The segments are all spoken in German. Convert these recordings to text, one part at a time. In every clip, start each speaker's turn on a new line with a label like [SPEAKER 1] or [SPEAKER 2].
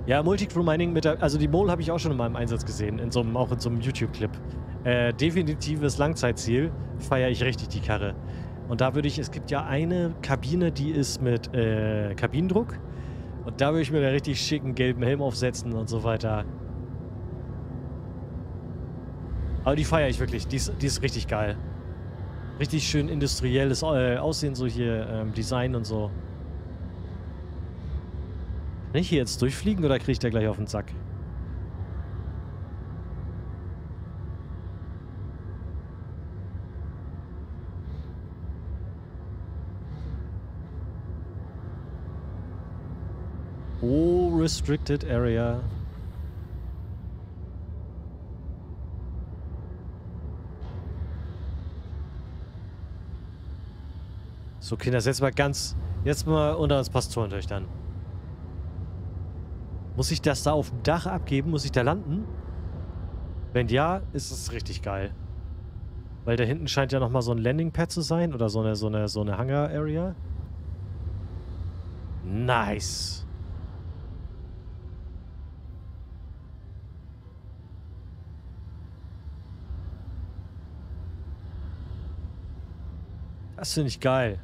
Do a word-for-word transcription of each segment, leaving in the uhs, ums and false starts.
[SPEAKER 1] Ja, Multicrew-Mining mit der... Also die Mole habe ich auch schon in meinem Einsatz gesehen. In so einem, auch in so einem YouTube-Clip. Äh, definitives Langzeitziel. Feiere ich richtig die Karre. Und da würde ich... Es gibt ja eine Kabine, die ist mit äh, Kabinendruck. Und da würde ich mir einen richtig schicken gelben Helm aufsetzen und so weiter. Aber die feiere ich wirklich. Die ist, die ist richtig geil. Richtig schön industrielles äh, Aussehen, so hier ähm, Design und so. Kann ich hier jetzt durchfliegen oder kriege ich da gleich auf den Sack? Oh, restricted area. So, Kinder, jetzt mal ganz... Jetzt mal unter das Pastorentöchtern. Muss ich das da auf dem Dach abgeben? Muss ich da landen? Wenn ja, ist es richtig geil. Weil da hinten scheint ja nochmal so ein Landing-Pad zu sein. Oder so eine, so eine, so eine Hangar-Area. Nice. Das finde ich geil.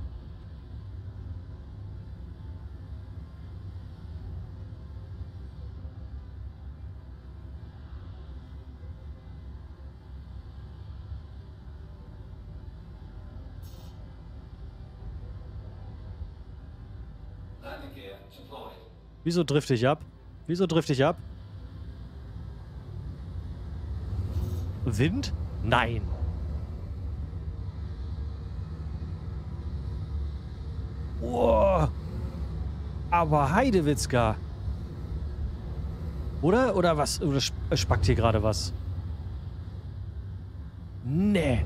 [SPEAKER 1] Wieso drifte ich ab? Wieso drifte ich ab? Wind? Nein. Oh. Aber Heidewitzka. Oder? Oder was? Oder spackt hier gerade was? Nee.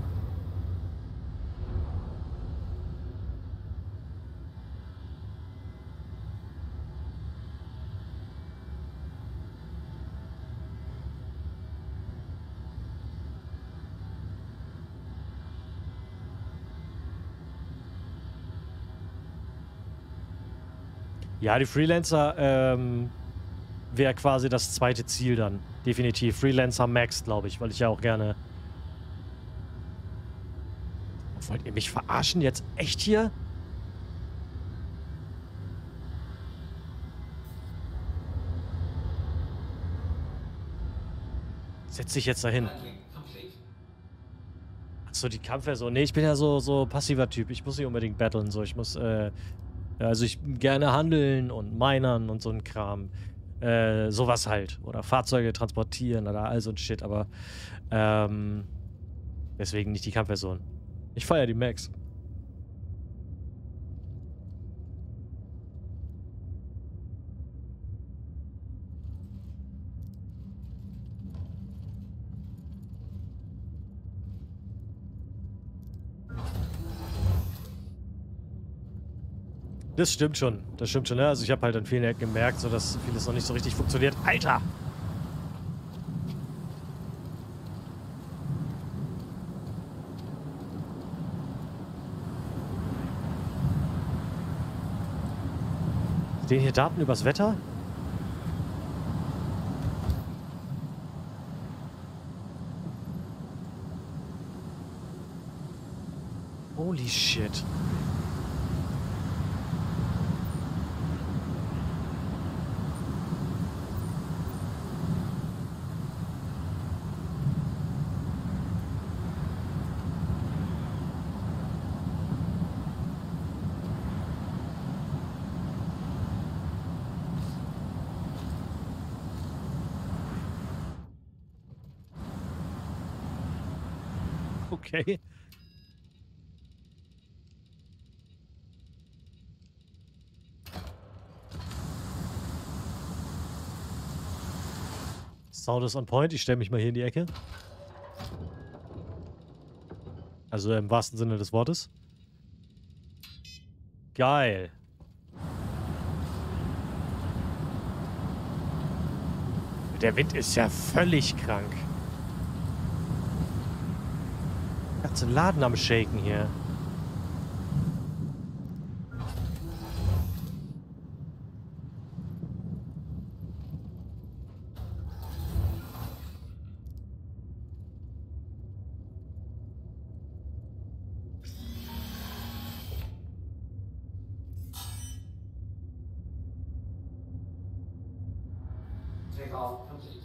[SPEAKER 1] Ja, die Freelancer ähm, wäre quasi das zweite Ziel dann. Definitiv. Freelancer Max, glaube ich, weil ich ja auch gerne... Wollt ihr mich verarschen jetzt? Echt hier? Setz dich jetzt dahin. Achso, die Kampfversion. Nee, ich bin ja so, so passiver Typ. Ich muss nicht unbedingt battlen. So. Ich muss, äh... Also ich gerne handeln und minern und so ein Kram. Äh, sowas halt. Oder Fahrzeuge transportieren oder all so ein Shit. Aber, ähm... deswegen nicht die Kampfversion. Ich feiere die Max. Das stimmt schon. Das stimmt schon, ne? Also ich habe halt an vielen Ecken gemerkt, so dass vieles noch nicht so richtig funktioniert. Alter! Stehen hier Daten übers Wetter? Holy shit. Okay. Sound ist on point. Ich stelle mich mal hier in die Ecke. Also im wahrsten Sinne des Wortes. Geil. Der Wind ist ja völlig krank. Ganze Laden am Shaken hier.
[SPEAKER 2] Takeoff complete.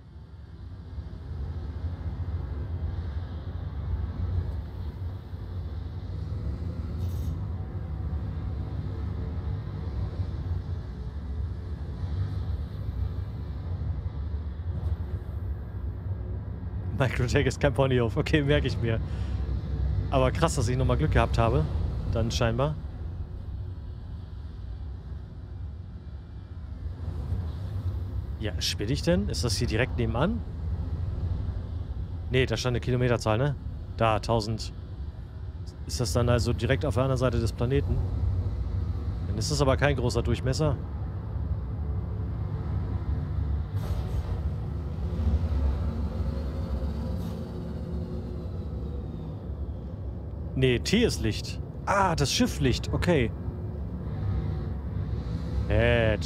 [SPEAKER 1] Microtech ist kein Ponyhof. Okay, merke ich mir. Aber krass, dass ich nochmal Glück gehabt habe. Dann scheinbar. Ja, spinne ich denn? Ist das hier direkt nebenan? Nee, da stand eine Kilometerzahl, ne? Da, tausend. Ist das dann also direkt auf der anderen Seite des Planeten? Dann ist das aber kein großer Durchmesser. Nee, T ist Licht. Ah, das Schifflicht. Okay. Nett.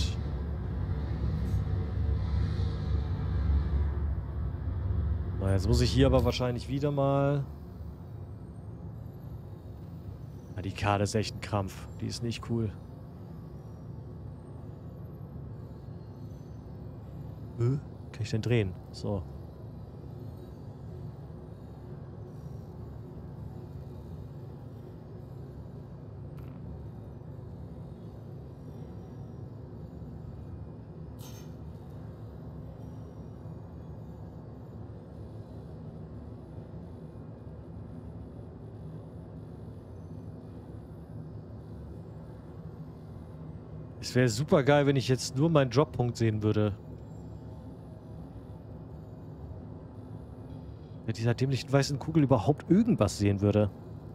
[SPEAKER 1] Na, jetzt muss ich hier aber wahrscheinlich wieder mal... Na, die Karte ist echt ein Krampf. Die ist nicht cool. Äh, kann ich denn drehen? So. Es wäre super geil, wenn ich jetzt nur meinen Droppunkt sehen würde. Wenn dieser dämlichen weißen Kugel überhaupt irgendwas sehen würde.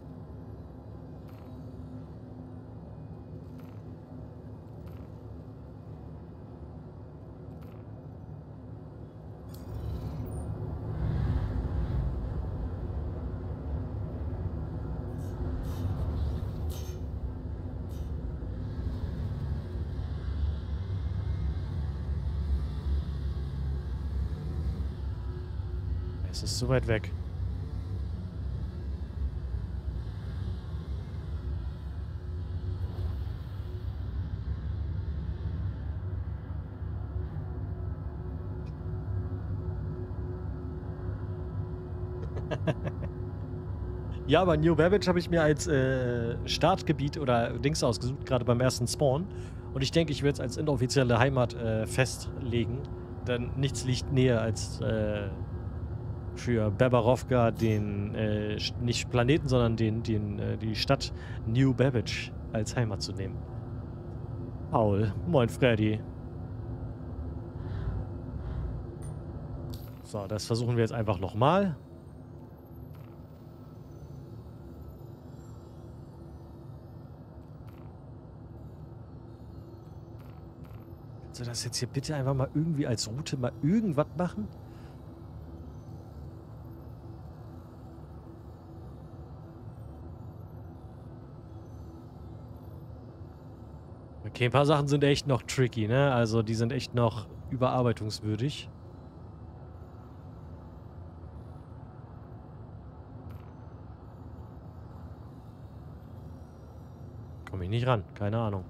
[SPEAKER 1] Es ist so weit weg. Ja, aber New Babbage habe ich mir als äh, Startgebiet oder Dings ausgesucht, gerade beim ersten Spawn. Und ich denke, ich werde es als inoffizielle Heimat äh, festlegen. Denn nichts liegt näher als äh, für Babarovka den, äh, nicht Planeten, sondern den, den, äh, die Stadt New Babbage als Heimat zu nehmen. Paul, moin Freddy. So, das versuchen wir jetzt einfach nochmal. Kannst du das jetzt hier bitte einfach mal irgendwie als Route mal irgendwas machen? Okay, ein paar Sachen sind echt noch tricky, ne? Also die sind echt noch überarbeitungswürdig. Komme ich nicht ran, keine Ahnung.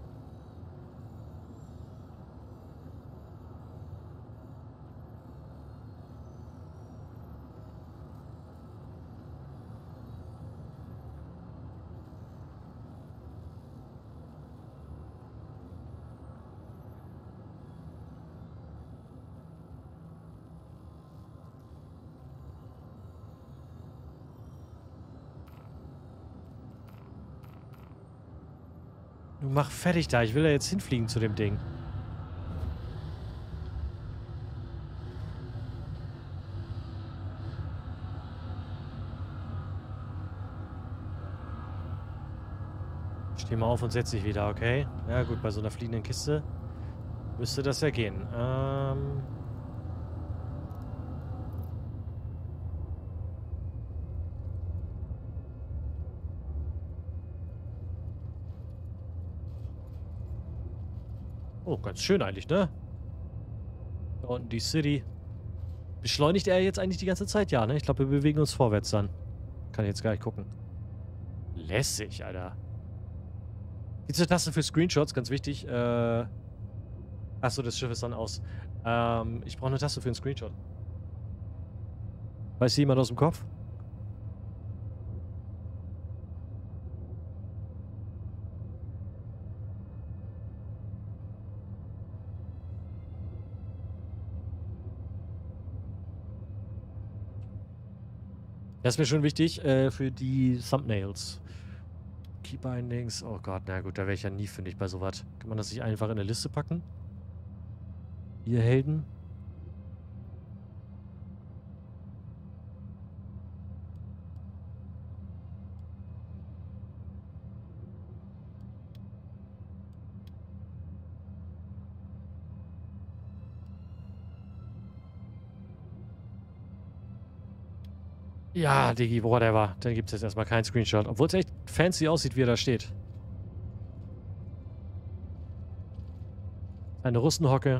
[SPEAKER 1] Du mach fertig da, ich will da jetzt hinfliegen zu dem Ding. Steh mal auf und setz dich wieder, okay? Ja gut, bei so einer fliegenden Kiste müsste das ja gehen. Ähm... Oh, ganz schön eigentlich, ne? Da unten die City. Beschleunigt er jetzt eigentlich die ganze Zeit? Ja, ne? Ich glaube, wir bewegen uns vorwärts dann. Kann ich jetzt gar nicht gucken. Lässig, Alter. Die Taste für Screenshots, ganz wichtig. Äh... Achso, das Schiff ist dann aus. Ähm, ich brauche eine Taste für einen Screenshot. Weiß jemand aus dem Kopf? Das ist mir schon wichtig äh, für die Thumbnails. Keybindings. Oh Gott, na gut, da wäre ich ja nie fündig bei sowas. Kann man das nicht einfach in eine Liste packen? Ihr Helden? Ja, Digi, whatever. Dann gibt es jetzt erstmal keinen Screenshot. Obwohl es echt fancy aussieht, wie er da steht. Eine Russenhocke.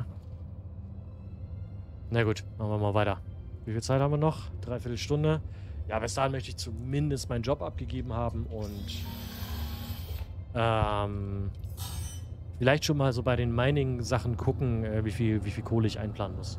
[SPEAKER 1] Na gut, machen wir mal weiter. Wie viel Zeit haben wir noch? Dreiviertel Stunde. Ja, bis dahin möchte ich zumindest meinen Job abgegeben haben und ähm, vielleicht schon mal so bei den Mining-Sachen gucken, äh, wie viel, wie viel Kohle ich einplanen muss.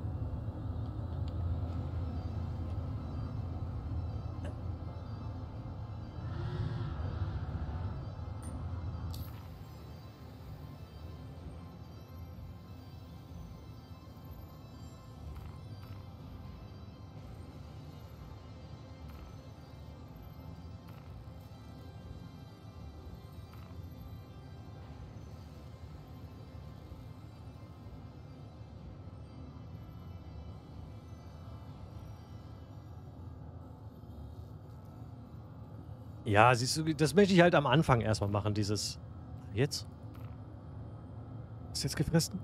[SPEAKER 1] Ja, siehst du, das möchte ich halt am Anfang erstmal machen, dieses... Jetzt? Ist jetzt gefressen?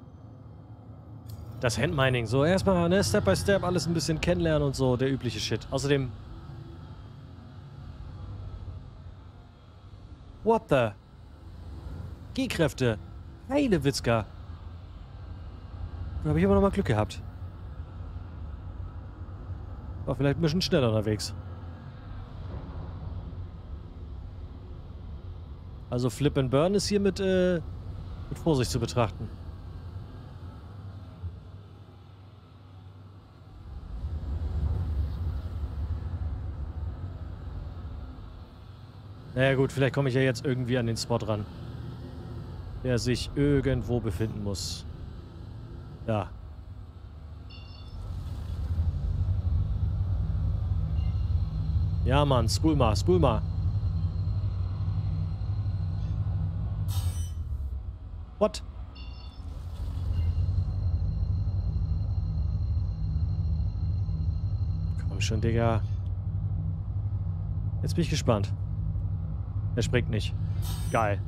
[SPEAKER 1] Das Handmining, so erstmal, ne, Step by Step, alles ein bisschen kennenlernen und so, der übliche Shit. Außerdem... What the? G-Kräfte. Heile Witzka. Da habe ich aber nochmal Glück gehabt. War vielleicht ein bisschen schneller unterwegs. Also Flip and Burn ist hier mit, äh, mit Vorsicht zu betrachten. Naja gut, vielleicht komme ich ja jetzt irgendwie an den Spot ran. Der sich irgendwo befinden muss. Ja. Ja, Mann, spool mal, spool mal. What? Komm schon, Digga. Jetzt bin ich gespannt. Er springt nicht. Geil.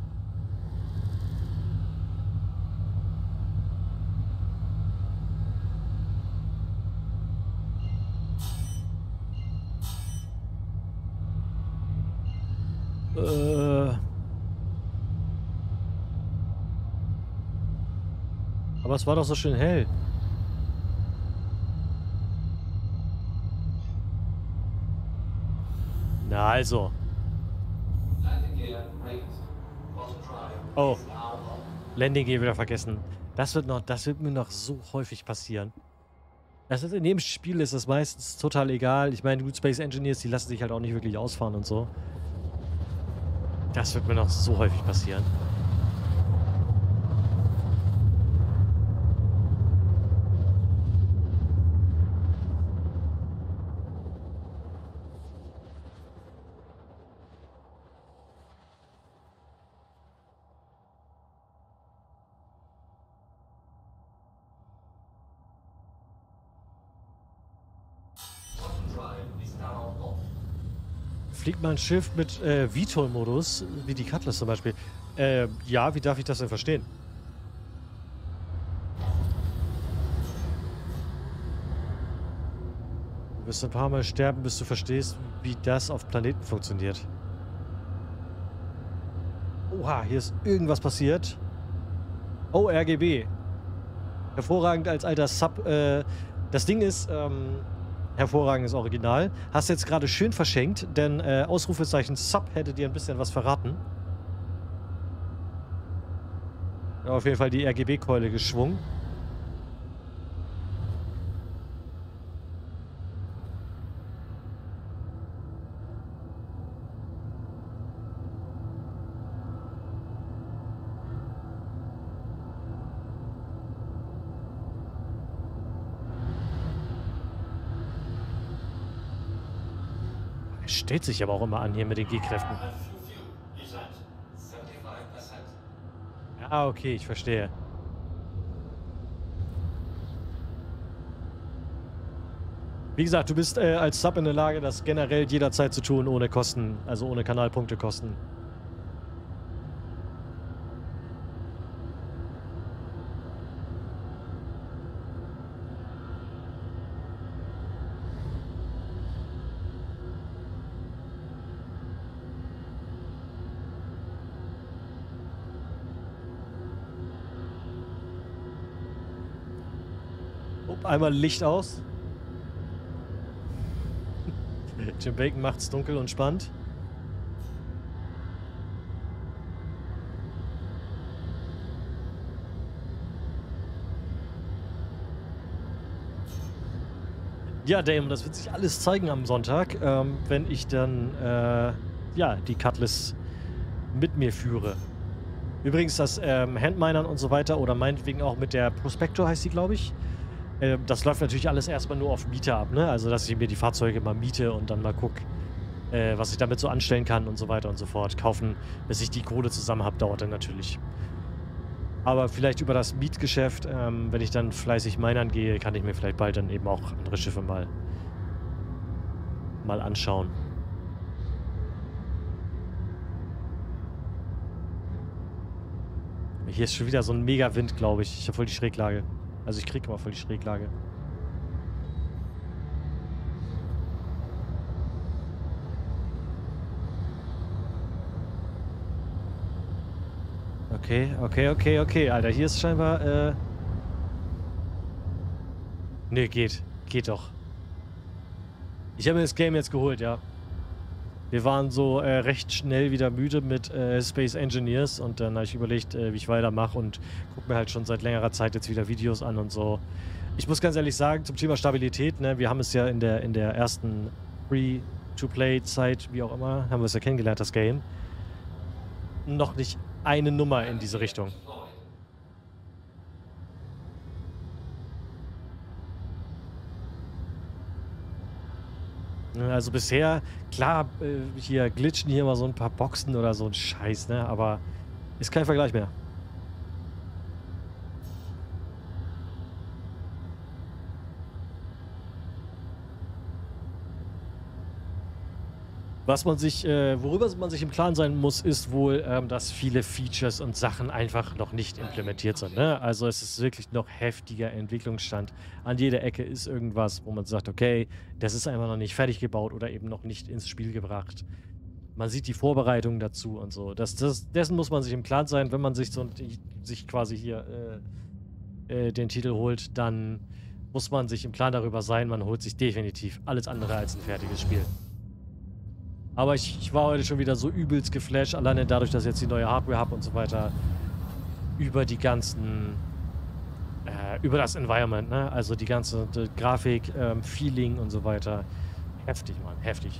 [SPEAKER 1] Äh... Aber es war doch so schön hell. Na also. Oh. Landing Gear wieder vergessen. Das wird noch, das wird mir noch so häufig passieren. Das ist, in dem Spiel ist es meistens total egal. Ich meine, Good Space Engineers, die lassen sich halt auch nicht wirklich ausfahren und so. Das wird mir noch so häufig passieren. Fliegt mal ein Schiff mit äh, V TOL-Modus, wie die Cutlass zum Beispiel. Äh, ja, wie darf ich das denn verstehen? Du wirst ein paar Mal sterben, bis du verstehst, wie das auf Planeten funktioniert. Oha, hier ist irgendwas passiert. Oh, R G B. Hervorragend als alter Sub. Äh, das Ding ist, ähm, hervorragendes Original. Hast jetzt gerade schön verschenkt, denn äh, Ausrufezeichen Sub hätte dir ein bisschen was verraten. Ja, auf jeden Fall die R G B-Keule geschwungen. stellt sich aber auch immer an hier mit den G-Kräften. Ja, okay, ich verstehe. Wie gesagt, du bist äh, als Sub in der Lage, das generell jederzeit zu tun, ohne Kosten, also ohne Kanalpunkte kosten. Oh, einmal Licht aus. Jim Bacon macht's dunkel und spannend. Ja, Damon, das wird sich alles zeigen am Sonntag, ähm, wenn ich dann, äh, ja, die Cutlass mit mir führe. Übrigens, das ähm, Handminern und so weiter oder meinetwegen auch mit der Prospector heißt sie, glaube ich. Äh, das läuft natürlich alles erstmal nur auf Miete ab, ne? Also, dass ich mir die Fahrzeuge mal miete und dann mal gucke, äh, was ich damit so anstellen kann und so weiter und so fort. Kaufen, bis ich die Kohle zusammen habe, dauert dann natürlich. Aber vielleicht über das Mietgeschäft, ähm, wenn ich dann fleißig minern gehe, kann ich mir vielleicht bald dann eben auch andere Schiffe mal, mal anschauen. Hier ist schon wieder so ein Mega-Wind, glaube ich. Ich habe voll die Schräglage. Also ich kriege immer voll die Schräglage. Okay, okay, okay, okay. Alter, hier ist scheinbar, äh... Nee, geht. Geht doch. Ich habe mir das Game jetzt geholt, ja. Wir waren so äh, recht schnell wieder müde mit äh, Space Engineers und dann habe ich überlegt, äh, wie ich weitermache und gucke mir halt schon seit längerer Zeit jetzt wieder Videos an und so. Ich muss ganz ehrlich sagen, zum Thema Stabilität, ne, wir haben es ja in der, in der ersten Free-to-Play-Zeit, wie auch immer, haben wir es ja kennengelernt, das Game. Noch nicht eine Nummer in diese Richtung. Also bisher, klar, äh, hier glitschen hier mal so ein paar Boxen oder so ein Scheiß, ne? Aber ist kein Vergleich mehr. Was man sich, äh, worüber man sich im Klaren sein muss, ist wohl, ähm, dass viele Features und Sachen einfach noch nicht implementiert sind, ne? Also es ist wirklich noch heftiger Entwicklungsstand. An jeder Ecke ist irgendwas, wo man sagt, okay, das ist einfach noch nicht fertig gebaut oder eben noch nicht ins Spiel gebracht. Man sieht die Vorbereitungen dazu und so. Das, das, dessen muss man sich im Klaren sein, wenn man sich so sich quasi hier äh, äh, den Titel holt, dann muss man sich im Klaren darüber sein, man holt sich definitiv alles andere als ein fertiges Spiel. Aber ich, ich war heute schon wieder so übelst geflasht, alleine dadurch, dass ich jetzt die neue Hardware habe und so weiter, über die ganzen, äh, über das Environment, ne? Also die ganze die Grafik, ähm, Feeling und so weiter. Heftig, Mann, heftig.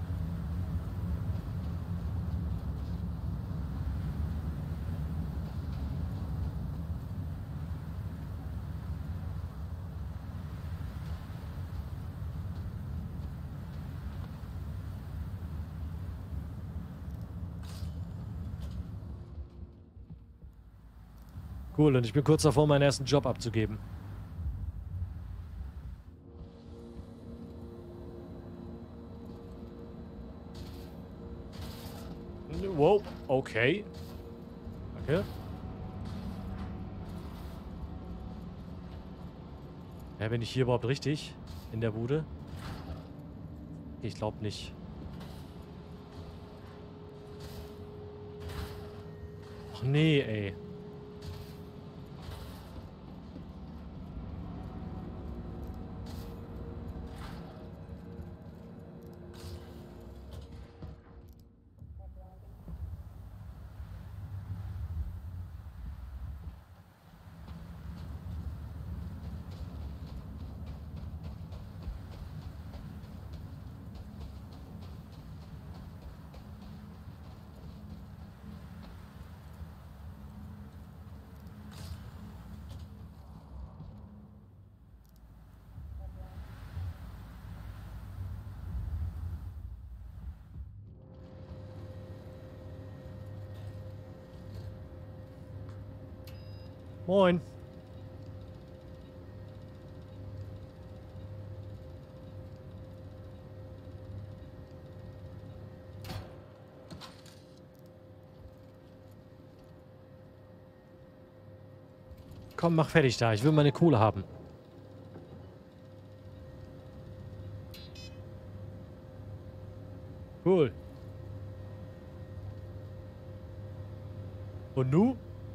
[SPEAKER 1] Cool, und ich bin kurz davor, meinen ersten Job abzugeben. Wow, okay. Danke. Ja, bin ich hier überhaupt richtig? In der Bude? Ich glaube nicht. Ach nee, ey. Moin. Komm, mach fertig da. Ich will meine Kohle haben. Cool. Und nu?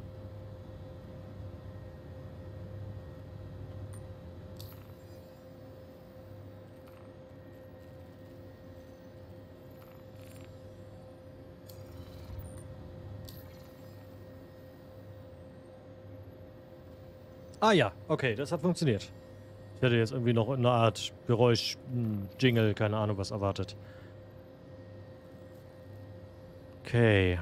[SPEAKER 1] Ah ja, okay, das hat funktioniert. Ich hätte jetzt irgendwie noch eine Art Geräusch, Jingle, keine Ahnung was erwartet. Okay.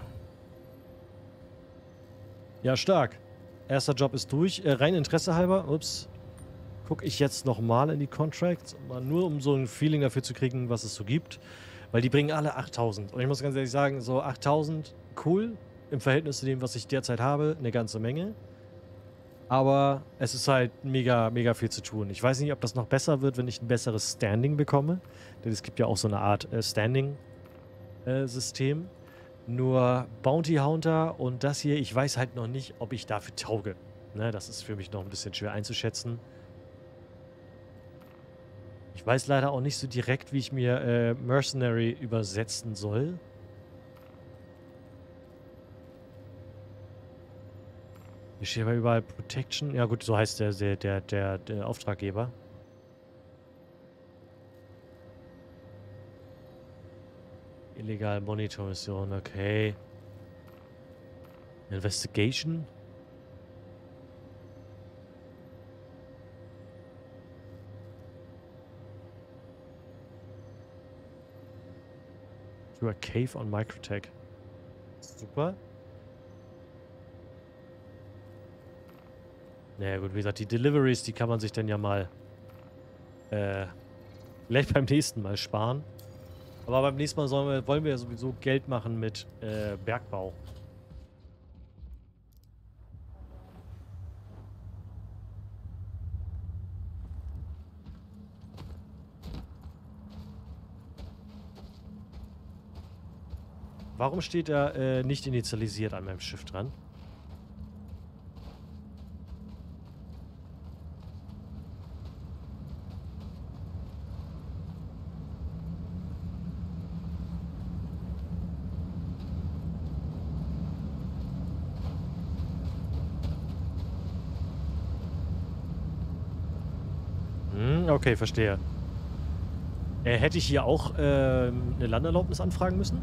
[SPEAKER 1] Ja, stark. Erster Job ist durch. Äh, rein Interesse halber, ups, gucke ich jetzt nochmal in die Contracts, mal nur um so ein Feeling dafür zu kriegen, was es so gibt. Weil die bringen alle achttausend. Und ich muss ganz ehrlich sagen, so achttausend, cool. Im Verhältnis zu dem, was ich derzeit habe, eine ganze Menge. Aber es ist halt mega, mega viel zu tun. Ich weiß nicht, ob das noch besser wird, wenn ich ein besseres Standing bekomme. Denn es gibt ja auch so eine Art äh, Standing-System. Äh, Nur Bounty Hunter und das hier, ich weiß halt noch nicht, ob ich dafür tauge. Ne, das ist für mich noch ein bisschen schwer einzuschätzen. Ich weiß leider auch nicht so direkt, wie ich mir äh, Mercenary übersetzen soll. Hier steht aber überall Protection. Ja gut, so heißt der, der, der, der, der Auftraggeber. Illegal Monitor-Mission, okay. Investigation? To a cave on Microtech. Super. Naja gut, wie gesagt, die Deliveries, die kann man sich dann ja mal äh, vielleicht beim nächsten Mal sparen. Aber beim nächsten Mal sollen wir, wollen wir ja sowieso Geld machen mit äh, Bergbau. Warum steht da äh, nicht initialisiert an meinem Schiff dran? Hm, okay, verstehe. Äh, hätte ich hier auch äh, eine Landerlaubnis anfragen müssen?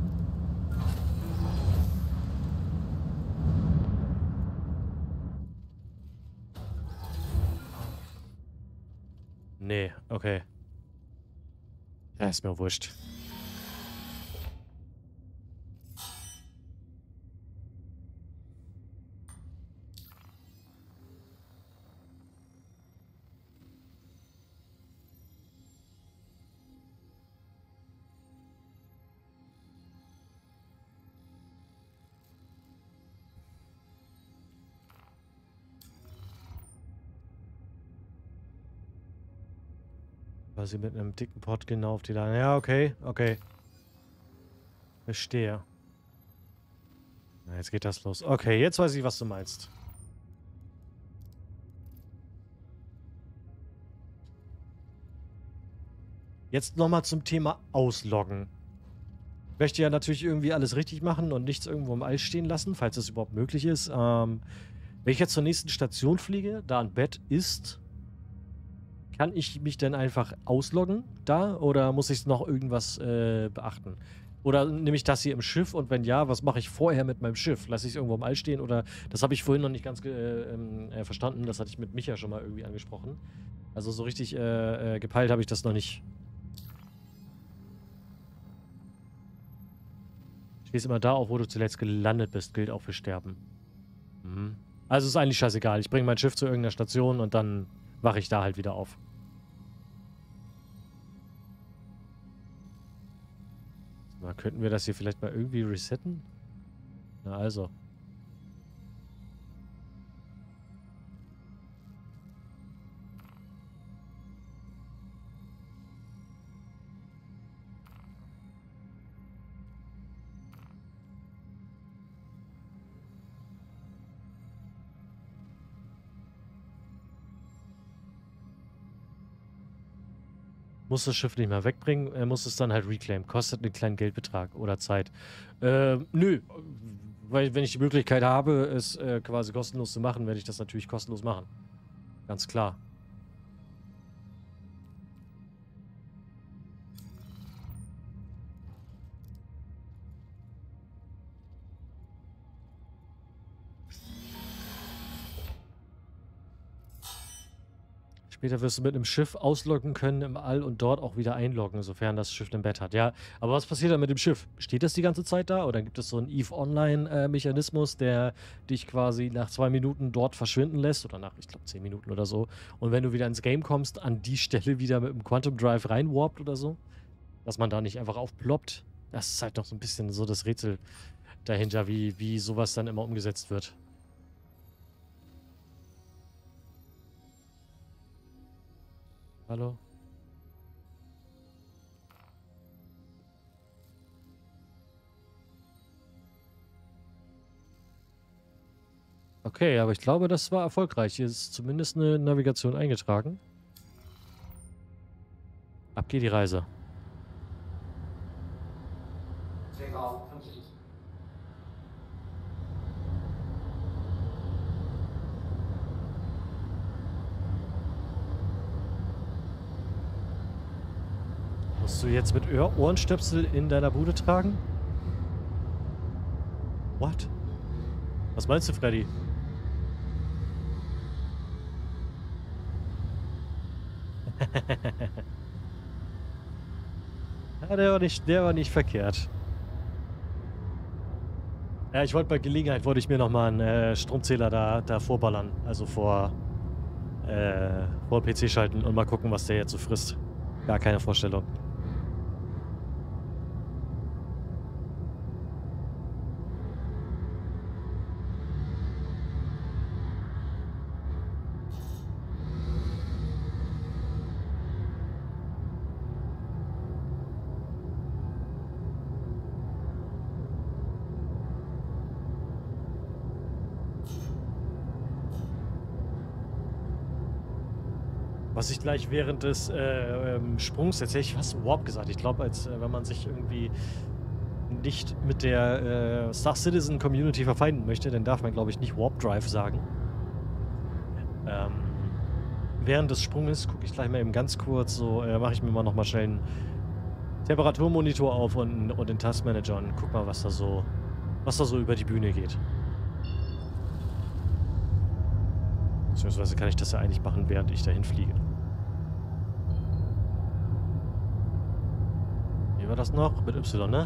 [SPEAKER 1] Nee, okay. Ja, ist mir wurscht. Quasi mit einem dicken Pot genau auf die Leine. Ja, okay, okay. Verstehe. Na, jetzt geht das los. Okay, jetzt weiß ich, was du meinst. Jetzt nochmal zum Thema Ausloggen. Ich möchte ja natürlich irgendwie alles richtig machen und nichts irgendwo im All stehen lassen, falls das überhaupt möglich ist. Ähm, wenn ich jetzt zur nächsten Station fliege, da ein Bett ist, kann ich mich denn einfach ausloggen da oder muss ich noch irgendwas äh, beachten? Oder nehme ich das hier im Schiff und wenn ja, was mache ich vorher mit meinem Schiff? Lasse ich es irgendwo im All stehen oder das habe ich vorhin noch nicht ganz äh, äh, verstanden. Das hatte ich mit Micha schon mal irgendwie angesprochen. Also so richtig äh, äh, gepeilt habe ich das noch nicht. Stehst immer da, auch wo du zuletzt gelandet bist, gilt auch für Sterben. Mhm. Also ist eigentlich scheißegal. Ich bringe mein Schiff zu irgendeiner Station und dann wache ich da halt wieder auf. Na, könnten wir das hier vielleicht mal irgendwie resetten? Na also. muss das Schiff nicht mehr wegbringen, er muss es dann halt reclaimen. Kostet einen kleinen Geldbetrag oder Zeit. Äh, nö, weil wenn ich die Möglichkeit habe, es äh, quasi kostenlos zu machen, werde ich das natürlich kostenlos machen. Ganz klar. Später wirst du mit einem Schiff ausloggen können im All und dort auch wieder einloggen, sofern das Schiff ein Bett hat. Ja, aber was passiert dann mit dem Schiff? Steht das die ganze Zeit da oder gibt es so einen EVE Online-Mechanismus, der dich quasi nach zwei Minuten dort verschwinden lässt oder nach, ich glaube, zehn Minuten oder so? Und wenn du wieder ins Game kommst, an die Stelle wieder mit dem Quantum Drive reinwarpt oder so? Dass man da nicht einfach aufploppt? Das ist halt noch so ein bisschen so das Rätsel dahinter, wie, wie sowas dann immer umgesetzt wird. Hallo? Okay, aber ich glaube, das war erfolgreich. Hier ist zumindest eine Navigation eingetragen. Ab geht die Reise. Musst du jetzt mit Ohr Ohrenstöpsel in deiner Bude tragen? What? Was meinst du, Freddy? Ja, der war nicht, der war nicht verkehrt. Ja, ich wollte bei Gelegenheit, wollte ich mir nochmal einen äh, Stromzähler da, da vorballern. Also vor, äh, vor den P C schalten und mal gucken, was der jetzt so frisst. Gar keine Vorstellung. Was ich gleich während des äh, ähm, Sprungs, jetzt hätte ich fast Warp gesagt. Ich glaube, als äh, wenn man sich irgendwie nicht mit der äh, Star Citizen Community verfeinden möchte, dann darf man, glaube ich, nicht Warp Drive sagen. Ähm, während des Sprunges gucke ich gleich mal eben ganz kurz, so äh, mache ich mir mal nochmal schnell einen Temperaturmonitor auf und, und den Taskmanager und guck mal, was da so, was da so über die Bühne geht. Beziehungsweise kann ich das ja eigentlich machen, während ich dahin fliege. Wie war das noch? Mit Y, ne?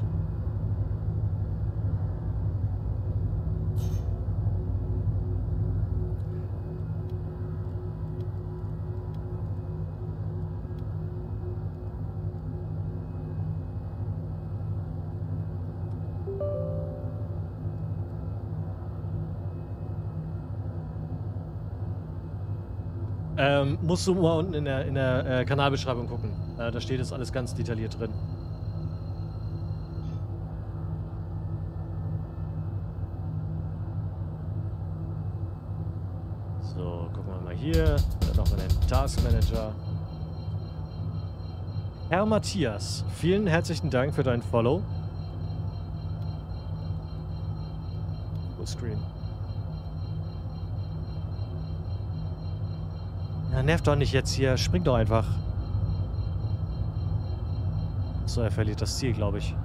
[SPEAKER 1] Ähm, musst du mal unten in der, in der äh, Kanalbeschreibung gucken. Äh, da steht jetzt alles ganz detailliert drin. So, gucken wir mal hier. Dann noch in den Task Manager. Herr Matthias, vielen herzlichen Dank für dein Follow. Fullscreen. Ja, nervt doch nicht jetzt hier. Spring doch einfach. So, er verliert das Ziel, glaube ich.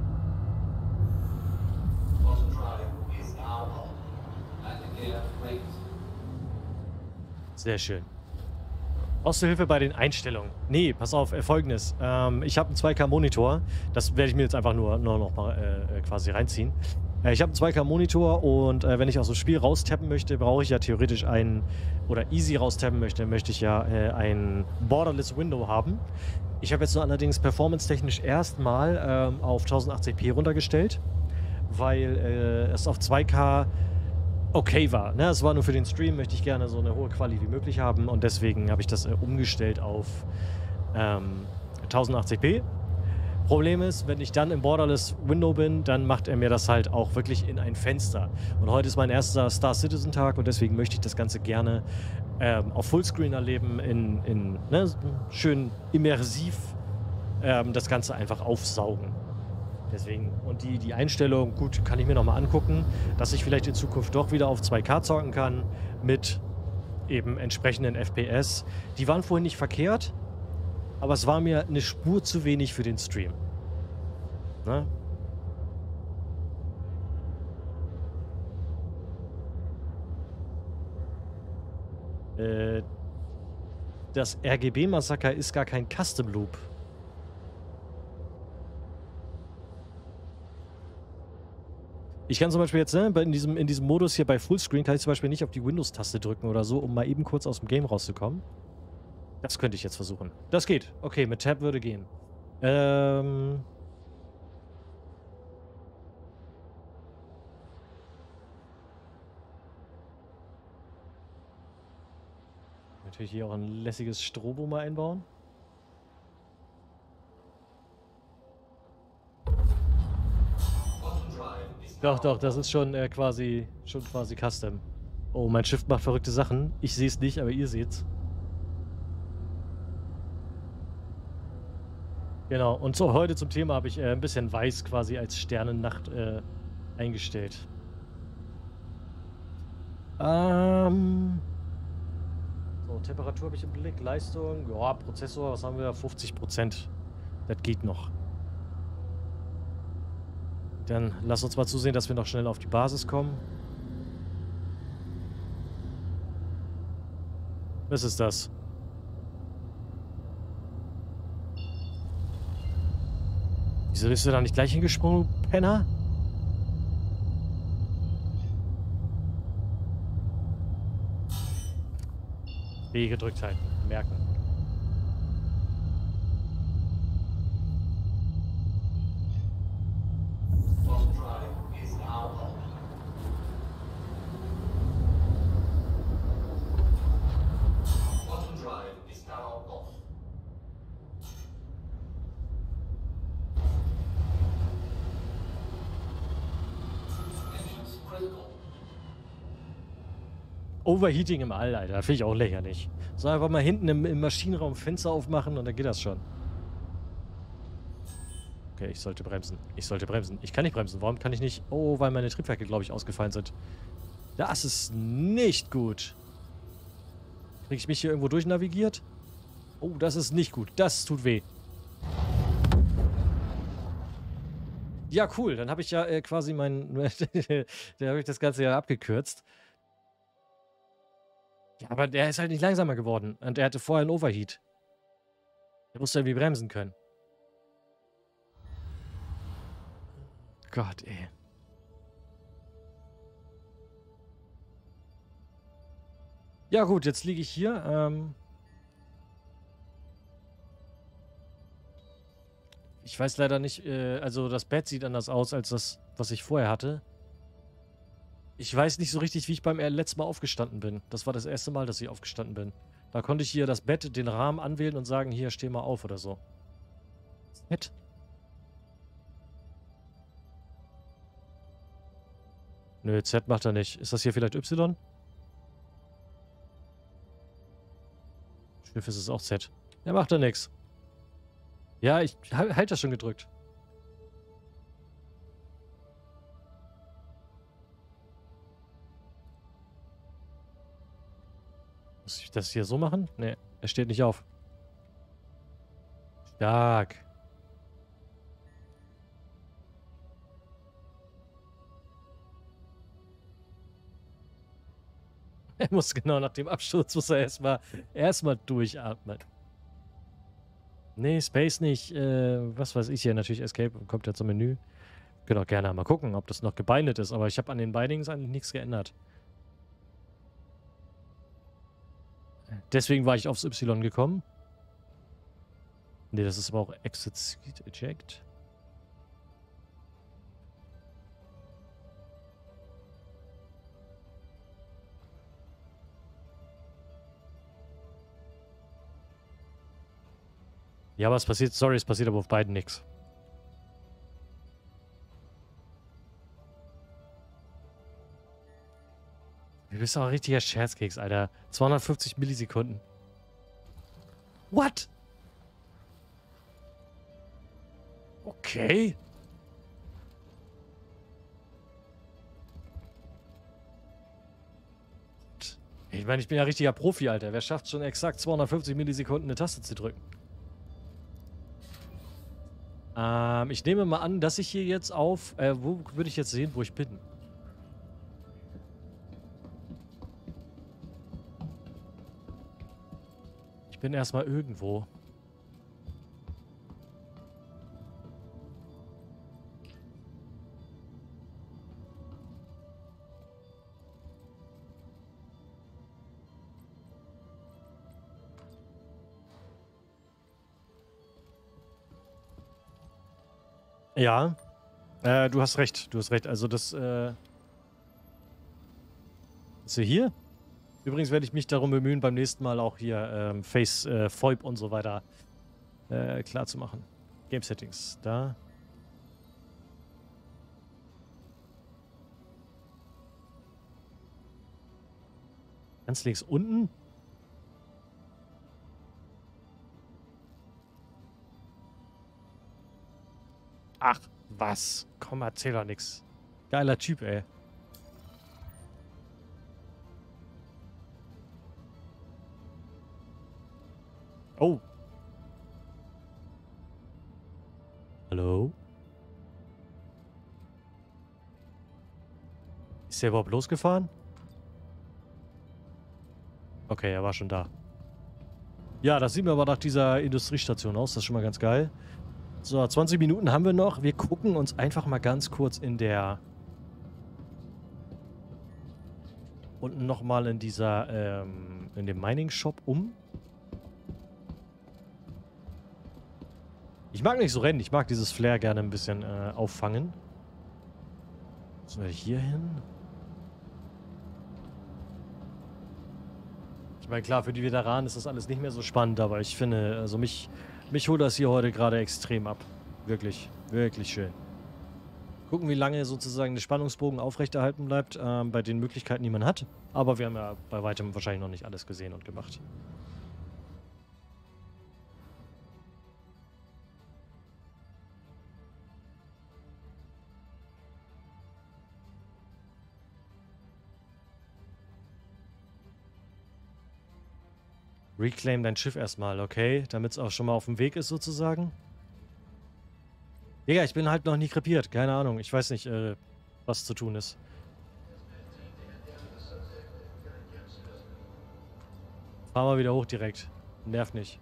[SPEAKER 1] Sehr schön. Brauchst du Hilfe bei den Einstellungen? Nee, pass auf, äh, folgendes. Ähm, ich habe einen zwei K Monitor. Das werde ich mir jetzt einfach nur, nur noch mal äh, quasi reinziehen. Äh, ich habe einen zwei K Monitor und äh, wenn ich aus dem Spiel raustappen möchte, brauche ich ja theoretisch einen, oder easy raustappen möchte, möchte ich ja äh, ein Borderless Window haben. Ich habe jetzt nur allerdings performance-technisch erstmal ähm, auf tausendachtzig p runtergestellt, weil äh, es auf zwei K okay war. Ne? Es war nur für den Stream, möchte ich gerne so eine hohe Quali wie möglich haben und deswegen habe ich das äh, umgestellt auf ähm, tausendachtzig p. Problem ist, wenn ich dann im Borderless Window bin, dann macht er mir das halt auch wirklich in ein Fenster. Und heute ist mein erster Star Citizen Tag und deswegen möchte ich das Ganze gerne ähm, auf Fullscreen erleben, in, in ne, schön immersiv ähm, das Ganze einfach aufsaugen. Deswegen, und die, die Einstellung, gut, kann ich mir nochmal angucken, dass ich vielleicht in Zukunft doch wieder auf zwei K zocken kann mit eben entsprechenden F P S. Die waren vorhin nicht verkehrt, aber es war mir eine Spur zu wenig für den Stream. Ne? Äh, das R G B-Massaker ist gar kein Custom Loop. Ich kann zum Beispiel jetzt, ne, in diesem, in diesem Modus hier bei Fullscreen kann ich zum Beispiel nicht auf die Windows-Taste drücken oder so, um mal eben kurz aus dem Game rauszukommen. Das könnte ich jetzt versuchen. Das geht. Okay, mit Tab würde gehen. Ähm... Natürlich hier auch ein lässiges Strobo mal einbauen. Doch, doch, das ist schon äh, quasi, schon quasi Custom. Oh, mein Schiff macht verrückte Sachen. Ich sehe es nicht, aber ihr seht's. Genau, und so heute zum Thema habe ich äh, ein bisschen weiß quasi als Sternennacht äh, eingestellt. Ähm... So, Temperatur habe ich im Blick, Leistung, ja, Prozessor, was haben wir? fünfzig Prozent. Das geht noch. Dann lass uns mal zusehen, dass wir noch schnell auf die Basis kommen. Was ist das? Wieso bist du da nicht gleich hingesprungen, Penner? B gedrückt halten. Merken. Overheating im All, Alter. Finde ich auch lächerlich. So einfach mal hinten im, im Maschinenraum Fenster aufmachen und dann geht das schon. Okay, ich sollte bremsen. Ich sollte bremsen. Ich kann nicht bremsen. Warum kann ich nicht? Oh, weil meine Triebwerke, glaube ich, ausgefallen sind. Das ist nicht gut. Kriege ich mich hier irgendwo durchnavigiert? Oh, das ist nicht gut. Das tut weh. Ja, cool. Dann habe ich ja äh, quasi mein... da habe ich das Ganze ja abgekürzt. Ja, aber der ist halt nicht langsamer geworden. Und er hatte vorher einen Overheat. Der musste irgendwie bremsen können. Gott, ey. Ja gut, jetzt liege ich hier. Ähm ich weiß leider nicht, äh, also das Bett sieht anders aus als das, was ich vorher hatte. Ich weiß nicht so richtig, wie ich beim letzten Mal aufgestanden bin. Das war das erste Mal, dass ich aufgestanden bin. Da konnte ich hier das Bett, den Rahmen anwählen und sagen, hier, steh mal auf oder so. Nett. Nö, Z macht er nicht. Ist das hier vielleicht Y? Schiff ist es auch Z. Ja, macht er nix. Ja, ich halt das schon gedrückt. Muss ich das hier so machen? Ne, er steht nicht auf. Stark. Er muss genau nach dem Absturz, muss er erstmal erstmal durchatmen. Nee, Space nicht. Äh, was weiß ich hier? Natürlich Escape kommt ja zum Menü. Können auch gerne mal gucken, ob das noch gebindet ist. Aber ich habe an den Bindings eigentlich nichts geändert. Deswegen war ich aufs Y gekommen. Nee, das ist aber auch Exit Seat Eject. Ja, aber es passiert, sorry, es passiert aber auf beiden nichts. Du bist doch ein richtiger Scherzkeks, Alter. zweihundertfünfzig Millisekunden. What? Okay. Ich meine, ich bin ja richtiger Profi, Alter. Wer schafft schon exakt zweihundertfünfzig Millisekunden eine Taste zu drücken? Ähm, ich nehme mal an, dass ich hier jetzt auf... Äh, wo würde ich jetzt sehen, wo ich bin? Ich bin erstmal irgendwo. Ja, äh, du hast recht, du hast recht. Also das, äh... Ist sie hier? Übrigens werde ich mich darum bemühen, beim nächsten Mal auch hier ähm, Face, äh, V O I P und so weiter äh, klar zu machen. Game Settings, da. Ganz links unten? Ach, was? Komm, erzähl doch nix. Geiler Typ, ey. Oh. Hallo? Ist der überhaupt losgefahren? Okay, er war schon da. Ja, das sieht mir aber nach dieser Industriestation aus. Das ist schon mal ganz geil. So, zwanzig Minuten haben wir noch. Wir gucken uns einfach mal ganz kurz in der... Unten nochmal in dieser, ähm, in dem Mining-Shop um. Ich mag nicht so rennen. Ich mag dieses Flair gerne ein bisschen äh, auffangen. Müssen wir hier hin? Ich meine, klar, für die Veteranen ist das alles nicht mehr so spannend, aber ich finde, also mich, mich holt das hier heute gerade extrem ab. Wirklich, wirklich schön. Gucken, wie lange sozusagen der Spannungsbogen aufrechterhalten bleibt, ähm, bei den Möglichkeiten, die man hat. Aber wir haben ja bei weitem wahrscheinlich noch nicht alles gesehen und gemacht. Reclaim dein Schiff erstmal, okay? Damit es auch schon mal auf dem Weg ist, sozusagen. Digga, ich bin halt noch nie krepiert. Keine Ahnung. Ich weiß nicht, äh, was zu tun ist. Fahr mal wieder hoch direkt. Nervt nicht.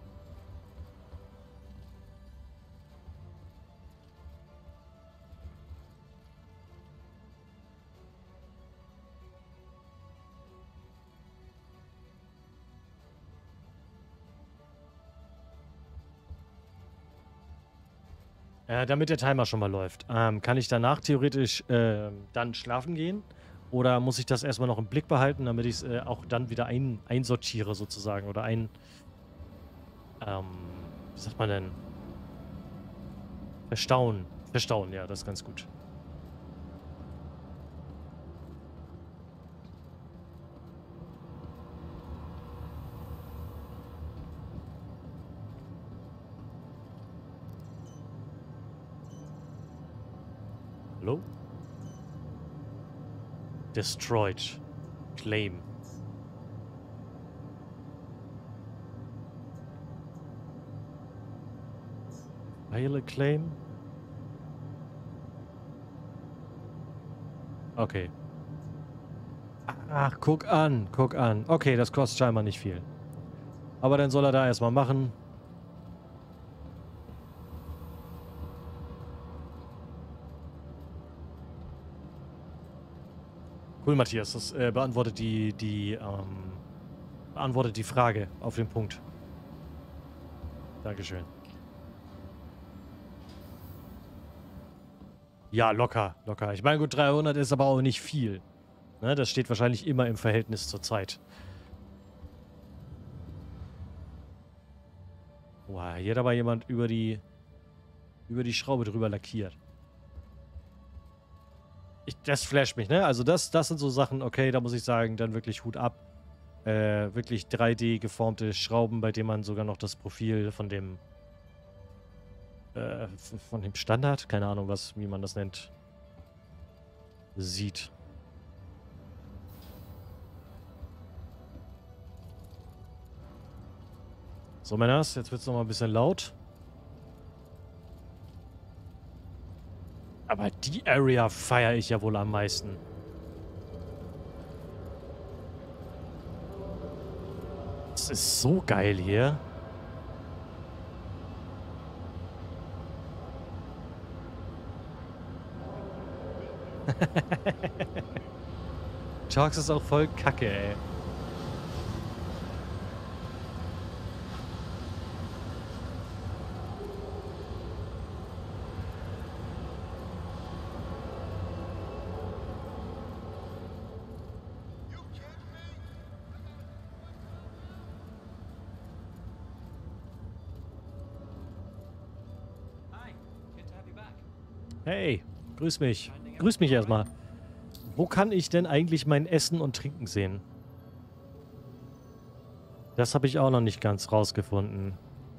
[SPEAKER 1] Äh, damit der Timer schon mal läuft. Ähm, kann ich danach theoretisch äh, dann schlafen gehen? Oder muss ich das erstmal noch im Blick behalten, damit ich es äh, auch dann wieder ein, einsortiere sozusagen? Oder ein... Ähm, wie sagt man denn? Verstauen. Verstauen, ja, das ist ganz gut. Hallo? Destroyed. Claim. Heile Claim? Okay. Ach, guck an, guck an. Okay, das kostet scheinbar nicht viel. Aber dann soll er da erstmal machen. Cool, Matthias. Das äh, beantwortet die, die, ähm, beantwortet die Frage auf den Punkt. Dankeschön. Ja, locker, locker. Ich meine, gut, dreihundert ist aber auch nicht viel. Ne, das steht wahrscheinlich immer im Verhältnis zur Zeit. Wow, hier hat aber jemand über die, über die Schraube drüber lackiert. Ich, das flasht mich, ne? Also das, das sind so Sachen, okay, da muss ich sagen, dann wirklich Hut ab. Äh, wirklich drei D geformte Schrauben, bei denen man sogar noch das Profil von dem äh, von dem Standard, keine Ahnung, was, wie man das nennt, sieht. So, Männers, jetzt wird es nochmal ein bisschen laut. Aber die Area feiere ich ja wohl am meisten. Das ist so geil hier. Chalks ist auch voll kacke, ey. Hey, grüß mich. Grüß mich erstmal. Wo kann ich denn eigentlich mein Essen und Trinken sehen? Das habe ich auch noch nicht ganz rausgefunden.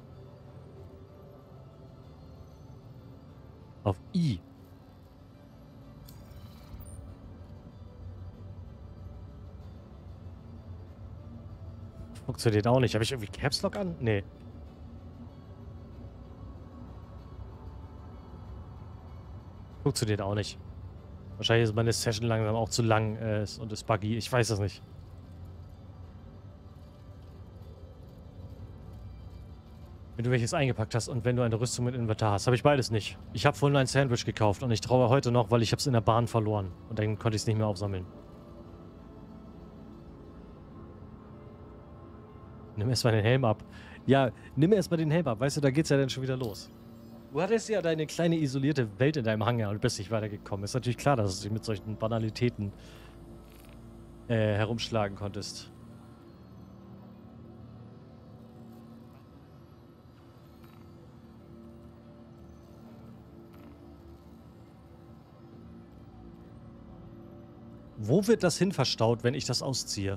[SPEAKER 1] Auf I. Funktioniert auch nicht. Habe ich irgendwie Caps Lock an? Nee. Funktioniert auch nicht. Wahrscheinlich ist meine Session langsam auch zu lang äh, und ist buggy. Ich weiß es nicht. Wenn du welches eingepackt hast und wenn du eine Rüstung mit Inventar hast. Habe ich beides nicht. Ich habe vorhin ein Sandwich gekauft und ich traue heute noch, weil ich habe es in der Bahn verloren. Und dann konnte ich es nicht mehr aufsammeln. Nimm erstmal den Helm ab. Ja, nimm erstmal den Helm ab. Weißt du, da geht's ja dann schon wieder los. Du hattest ja deine kleine isolierte Welt in deinem Hangar und bist nicht weitergekommen. Ist natürlich klar, dass du dich mit solchen Banalitäten äh, herumschlagen konntest. Wo wird das hin verstaut, wenn ich das ausziehe?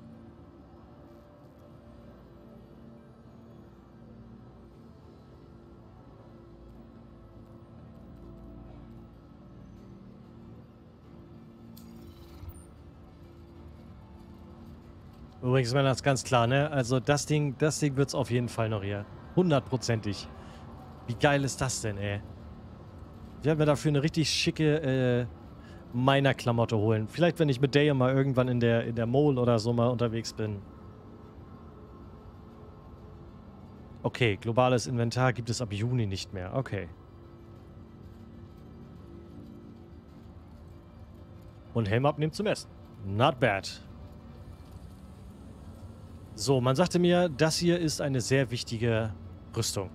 [SPEAKER 1] Übrigens, das ist ganz klar, ne? Also das Ding, das Ding wird's auf jeden Fall noch hier. Hundertprozentig. Wie geil ist das denn, ey? Ich werde mir dafür eine richtig schicke äh, Miner-Klamotte holen. Vielleicht, wenn ich mit Daya mal irgendwann in der, in der Mole oder so mal unterwegs bin. Okay, globales Inventar gibt es ab Juni nicht mehr. Okay. Und Helm abnehmen zum Essen. Not bad. So, man sagte mir, das hier ist eine sehr wichtige Rüstung.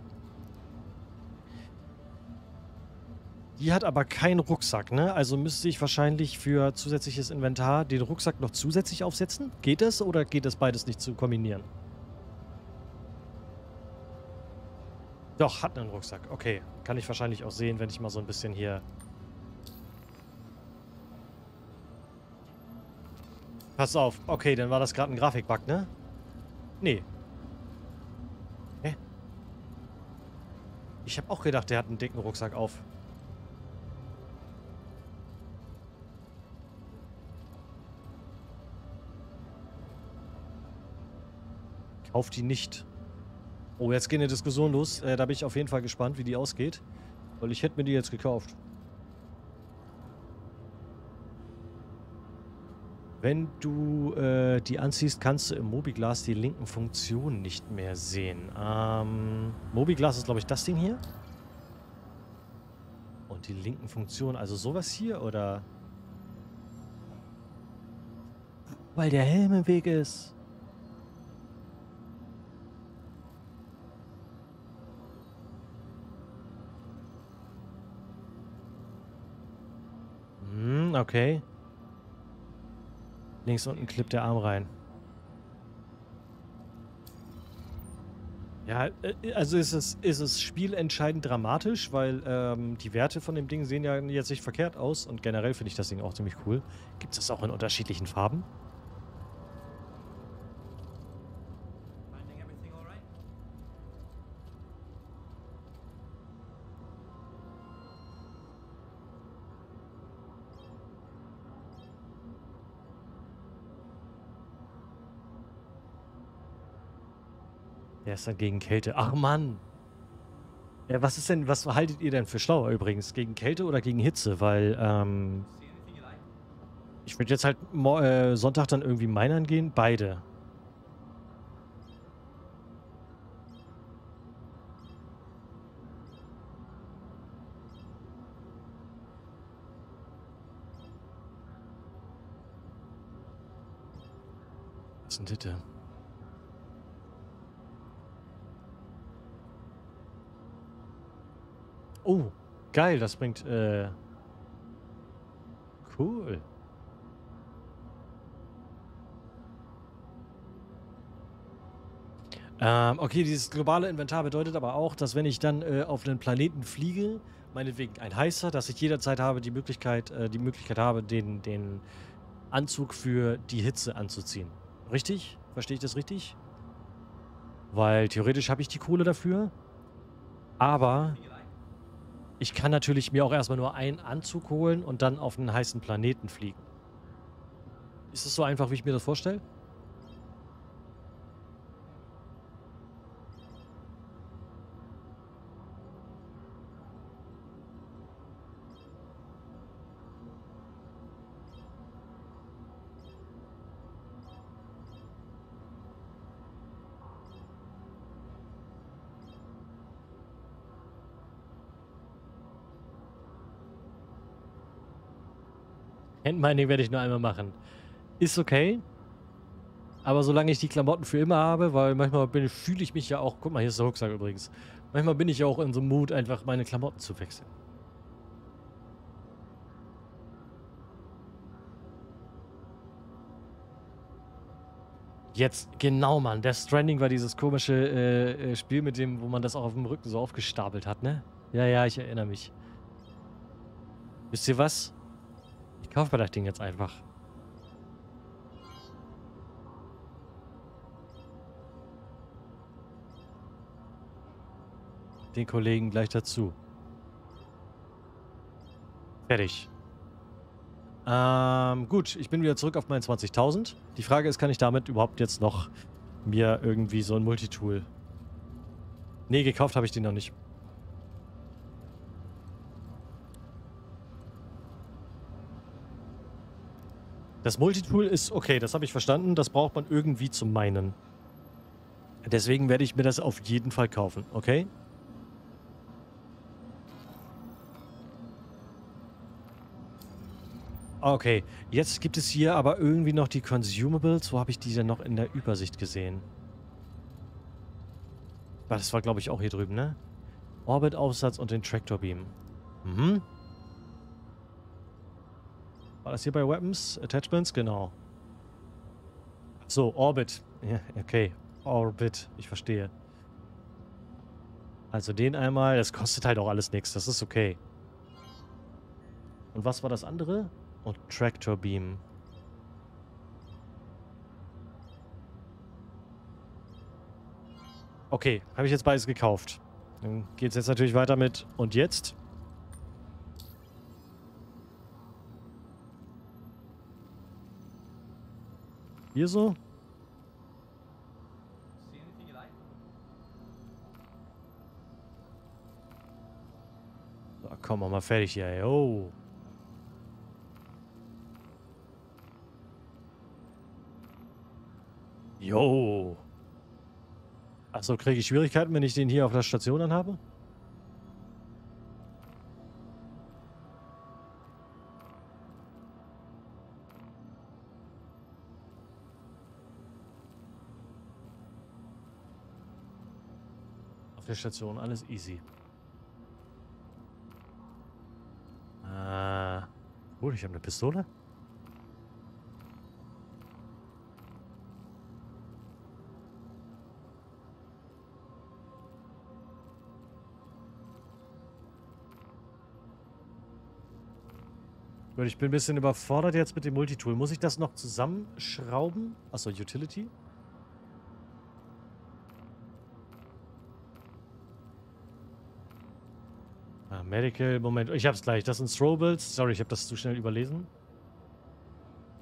[SPEAKER 1] Die hat aber keinen Rucksack, ne? Also müsste ich wahrscheinlich für zusätzliches Inventar den Rucksack noch zusätzlich aufsetzen? Geht es oder geht es beides nicht zu kombinieren? Doch, hat einen Rucksack. Okay. Kann ich wahrscheinlich auch sehen, wenn ich mal so ein bisschen hier... Pass auf. Okay, dann war das gerade ein Grafikbug, ne? Nee. Hä? Ich habe auch gedacht, der hat einen dicken Rucksack auf. Kauft die nicht. Oh, jetzt geht eine Diskussion los. Äh, da bin ich auf jeden Fall gespannt, wie die ausgeht. Weil ich hätte mir die jetzt gekauft. Wenn du äh, die anziehst, kannst du im Mobiglas die linken Funktionen nicht mehr sehen. Ähm, Mobiglas ist, glaube ich, das Ding hier. Und die linken Funktionen, also sowas hier, oder? Weil der Helm im Weg ist. Hm, okay. Links unten klippt der Arm rein. Ja, also ist es, ist es spielentscheidend dramatisch, weil ähm, die Werte von dem Ding sehen ja jetzt nicht verkehrt aus und generell finde ich das Ding auch ziemlich cool. Gibt es das auch in unterschiedlichen Farben? Der ist dann gegen Kälte. Ach Mann. Ja, was ist denn, was haltet ihr denn für schlauer übrigens? Gegen Kälte oder gegen Hitze? Weil, ähm, ich würde jetzt halt mo äh, Sonntag dann irgendwie minern gehen. Beide. Was ist denn das? Oh, geil, das bringt, äh, cool. Ähm, okay, dieses globale Inventar bedeutet aber auch, dass wenn ich dann äh, auf einen Planeten fliege, meinetwegen ein heißer, dass ich jederzeit habe die Möglichkeit, äh, die Möglichkeit habe, den, den Anzug für die Hitze anzuziehen. Richtig? Verstehe ich das richtig? Weil theoretisch habe ich die Kohle dafür, aber ich kann natürlich mir auch erstmal nur einen Anzug holen und dann auf einen heißen Planeten fliegen. Ist es so einfach, wie ich mir das vorstelle? Handmining werde ich nur einmal machen. Ist okay. Aber solange ich die Klamotten für immer habe, weil manchmal bin fühle ich mich ja auch, guck mal, hier ist der Rucksack übrigens. Manchmal bin ich ja auch in so einem Mut, einfach meine Klamotten zu wechseln. Jetzt, genau, Mann. Death Stranding war dieses komische äh, äh, Spiel mit dem, wo man das auch auf dem Rücken so aufgestapelt hat, ne? Ja, ja, ich erinnere mich. Wisst ihr was? Ich kaufe mir das Ding jetzt einfach. Den Kollegen gleich dazu. Fertig. Ähm, gut, ich bin wieder zurück auf meinen zwanzigtausend. Die Frage ist, kann ich damit überhaupt jetzt noch mir irgendwie so ein Multitool... Nee, gekauft habe ich den noch nicht. Das Multitool ist okay, das habe ich verstanden. Das braucht man irgendwie zum Minen. Deswegen werde ich mir das auf jeden Fall kaufen, okay? Okay, jetzt gibt es hier aber irgendwie noch die Consumables. Wo habe ich die denn noch in der Übersicht gesehen? Das war, glaube ich, auch hier drüben, ne? Orbit-Aufsatz und den Tractor Beam. Mhm. War das hier bei Weapons? Attachments? Genau. So, Orbit. Ja, okay. Orbit. Ich verstehe. Also den einmal. Das kostet halt auch alles nichts. Das ist okay. Und was war das andere? Und Tractor Beam. Okay, habe ich jetzt beides gekauft. Dann geht es jetzt natürlich weiter mit und jetzt? Hier so? So, komm, mach mal fertig hier, ey. Oh. Jo. Achso, kriege ich Schwierigkeiten, wenn ich den hier auf der Station anhabe? Auf der Station, alles easy. Äh. Gut, ich habe eine Pistole. Gut, ich bin ein bisschen überfordert jetzt mit dem Multitool. Muss ich das noch zusammenschrauben? Achso, Utility. Ah, Medical, Moment. Ich hab's gleich. Das sind Throwables. Sorry, ich habe das zu schnell überlesen.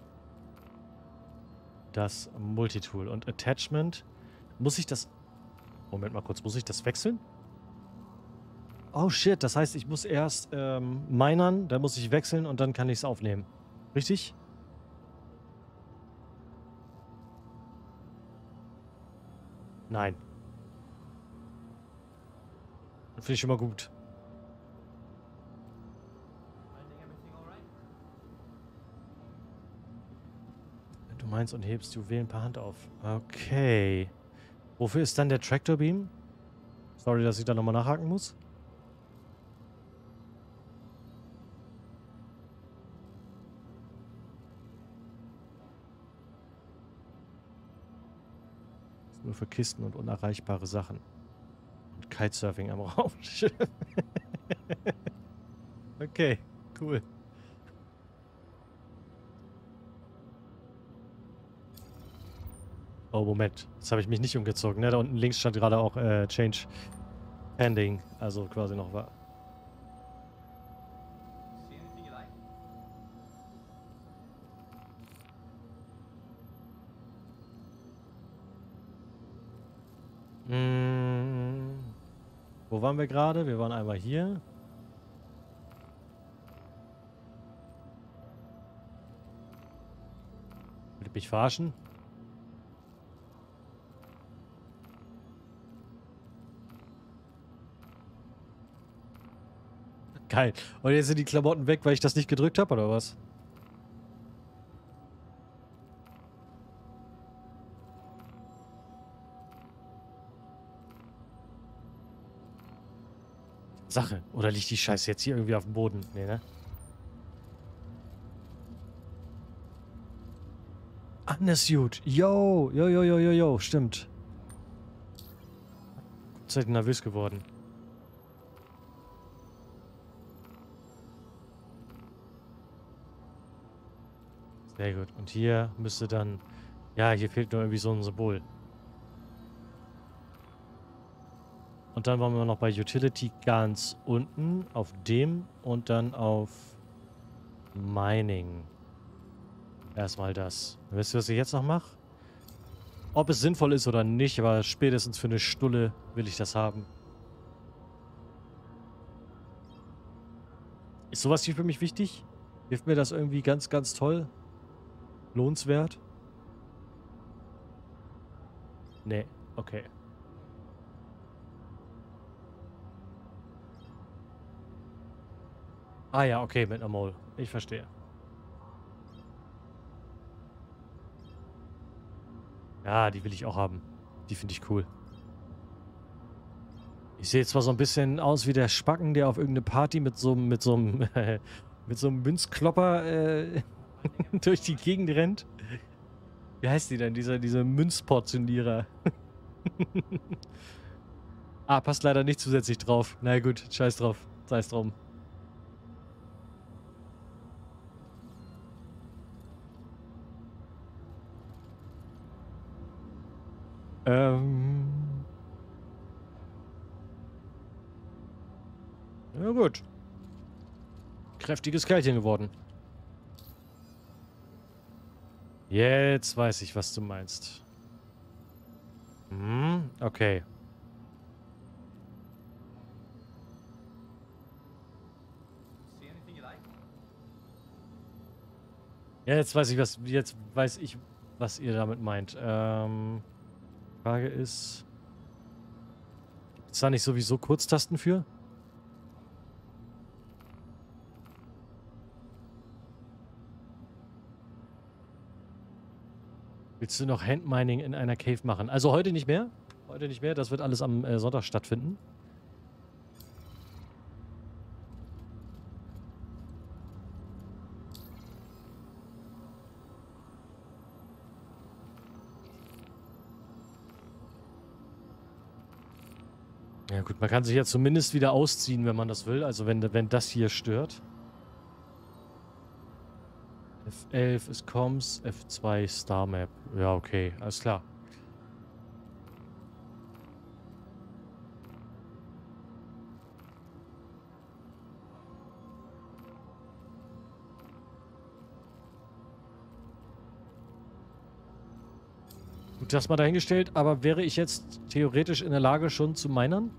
[SPEAKER 1] Das Multitool und Attachment. Muss ich das Moment mal kurz, muss ich das wechseln? Oh shit, das heißt, ich muss erst ähm, minern, dann muss ich wechseln und dann kann ich es aufnehmen. Richtig? Nein. Finde ich schon mal gut. Du meinst und hebst Juwelen per Hand auf. Okay. Wofür ist dann der Tractor Beam? Sorry, dass ich da nochmal nachhaken muss. Ist nur für Kisten und unerreichbare Sachen. Und Kitesurfing am Raumschiff. Okay, cool. Oh, Moment. Jetzt habe ich mich nicht umgezogen. Ne? Da unten links stand gerade auch äh, Change Pending. Also quasi noch war. Hm, wo waren wir gerade? Wir waren einmal hier. Will ich mich verarschen? Geil. Und jetzt sind die Klamotten weg, weil ich das nicht gedrückt habe, oder was? Sache. Oder liegt die Scheiße jetzt hier irgendwie auf dem Boden? Nee, ne? Undersuit. Yo, yo, yo, yo, yo, yo. Stimmt. Seid nervös geworden. Sehr gut. Und hier müsste dann... Ja, hier fehlt nur irgendwie so ein Symbol. Und dann waren wir noch bei Utility ganz unten. Auf dem und dann auf Mining. Erstmal das. Wisst ihr, was ich jetzt noch mache? Ob es sinnvoll ist oder nicht, aber spätestens für eine Stulle will ich das haben. Ist sowas hier für mich wichtig? Hilft mir das irgendwie ganz, ganz toll? Lohnenswert? Nee, okay. Ah ja, okay, mit einer Mole. Ich verstehe. Ja, die will ich auch haben. Die finde ich cool. Ich sehe zwar so ein bisschen aus wie der Spacken, der auf irgendeine Party mit so, mit so einem mit so einem Münzklopper äh, durch die Gegend rennt. Wie heißt die denn? Dieser, dieser Münzportionierer. Ah, passt leider nicht zusätzlich drauf. Na gut, scheiß drauf. Sei es drum. Ähm. Ja gut. Kräftiges Kerlchen geworden. Jetzt weiß ich, was du meinst. Hm, okay. Ja, jetzt weiß ich, was. Jetzt weiß ich, was ihr damit meint. Ähm. Frage ist. Ist da nicht sowieso Kurztasten für? Willst du noch Handmining in einer Cave machen? Also heute nicht mehr. Heute nicht mehr. Das wird alles am äh, Sonntag stattfinden. Ja gut, man kann sich ja zumindest wieder ausziehen, wenn man das will. Also wenn, wenn das hier stört. F elf ist Comms, F zwei Star Map. Ja, okay, alles klar. Gut, das mal dahingestellt, aber wäre ich jetzt theoretisch in der Lage, schon zu minern?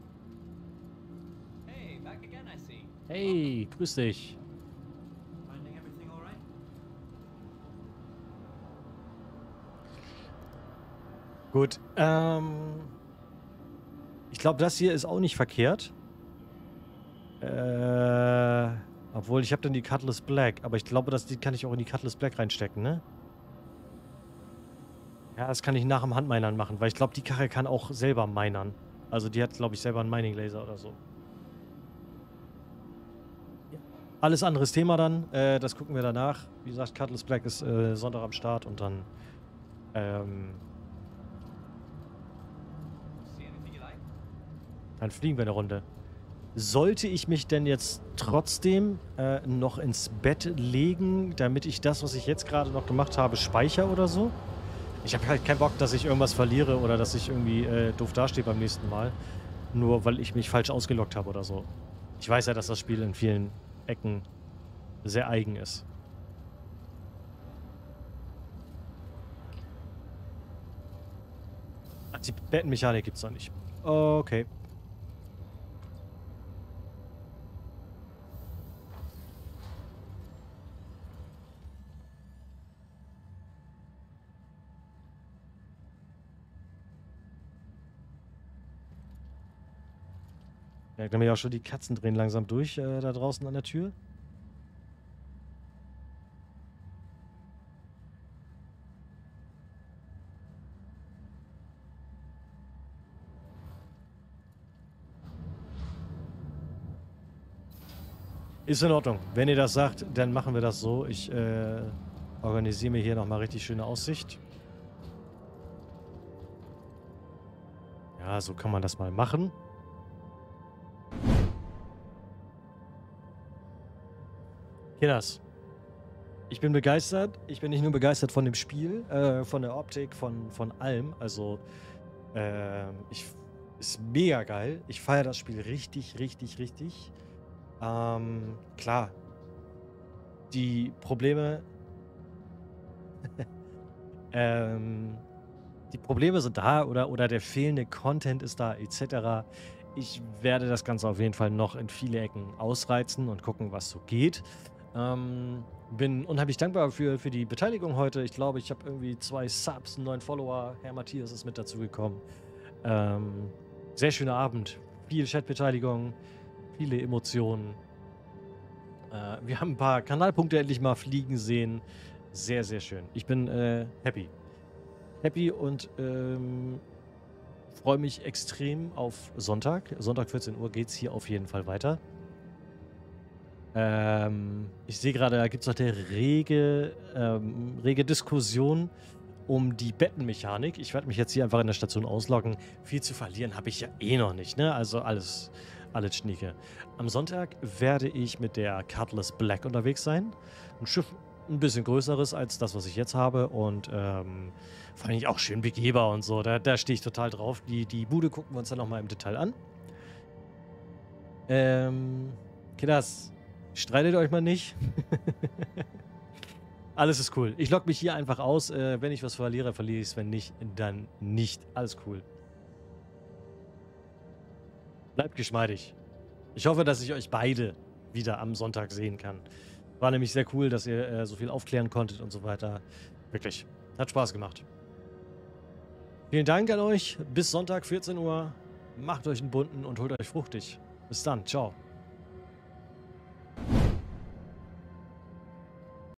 [SPEAKER 2] Hey, back again, I see.
[SPEAKER 1] Hey, grüß dich.
[SPEAKER 2] Finding everything all right?
[SPEAKER 1] Gut, ähm... ich glaube, das hier ist auch nicht verkehrt. Äh... Obwohl, ich habe dann die Cutlass Black, aber ich glaube, das, die kann ich auch in die Cutlass Black reinstecken, ne? Ja, das kann ich nach dem Handminern machen, weil ich glaube, die Karre kann auch selber minern. Also die hat, glaube ich, selber einen Mining-Laser oder so. Ja. Alles anderes Thema dann. Äh, das gucken wir danach. Wie gesagt, Cutlass Black ist äh, Sonntag am Start und dann ähm,
[SPEAKER 2] See anything you like?
[SPEAKER 1] dann fliegen wir eine Runde. Sollte ich mich denn jetzt trotzdem äh, noch ins Bett legen, damit ich das, was ich jetzt gerade noch gemacht habe, speichere oder so? Ich habe halt keinen Bock, dass ich irgendwas verliere oder dass ich irgendwie äh, doof dastehe beim nächsten Mal. Nur weil ich mich falsch ausgeloggt habe oder so. Ich weiß ja, dass das Spiel in vielen Ecken sehr eigen ist. Ach, die Bettenmechanik gibt's noch nicht. Okay. Ja, dann ja auch schon die Katzen drehen langsam durch äh, da draußen an der Tür. Ist in Ordnung. Wenn ihr das sagt, dann machen wir das so. Ich äh, organisiere mir hier nochmal richtig schöne Aussicht. Ja, so kann man das mal machen. Kinders, ich bin begeistert. Ich bin nicht nur begeistert von dem Spiel, äh, von der Optik, von, von allem. Also, äh, ich, ist mega geil. Ich feiere das Spiel richtig, richtig, richtig. Ähm, klar. Die Probleme... ähm, die Probleme sind da oder, oder der fehlende Content ist da, et cetera. Ich werde das Ganze auf jeden Fall noch in viele Ecken ausreizen und gucken, was so geht. Ähm, bin unheimlich dankbar für, für die Beteiligung heute. Ich glaube, ich habe irgendwie zwei Subs, einen neuen Follower. Herr Matthias ist mit dazu gekommen. Ähm, sehr schöner Abend. Viel Chatbeteiligung, viele Emotionen. Äh, wir haben ein paar Kanalpunkte endlich mal fliegen sehen. Sehr, sehr schön. Ich bin äh, happy. Happy und ähm, freue mich extrem auf Sonntag. Sonntag vierzehn Uhr geht es hier auf jeden Fall weiter. Ähm, ich sehe gerade, da gibt es noch eine rege, ähm, rege Diskussion um die Bettenmechanik. Ich werde mich jetzt hier einfach in der Station ausloggen. Viel zu verlieren habe ich ja eh noch nicht, ne? Also alles, alles Schnieke. Am Sonntag werde ich mit der Cutlass Black unterwegs sein. Ein Schiff ein bisschen größeres als das, was ich jetzt habe und ähm, vor allem auch schön begehbar und so. Da, da stehe ich total drauf. Die, die Bude gucken wir uns dann nochmal im Detail an. Ähm, Kinders, streitet euch mal nicht. Alles ist cool. Ich logge mich hier einfach aus. Äh, wenn ich was verliere, verliere ich es. Wenn nicht, dann nicht. Alles cool. Bleibt geschmeidig. Ich hoffe, dass ich euch beide wieder am Sonntag sehen kann. War nämlich sehr cool, dass ihr äh, so viel aufklären konntet und so weiter. Wirklich. Hat Spaß gemacht. Vielen Dank an euch. Bis Sonntag, vierzehn Uhr. Macht euch einen bunten und holt euch fruchtig. Bis dann. Ciao.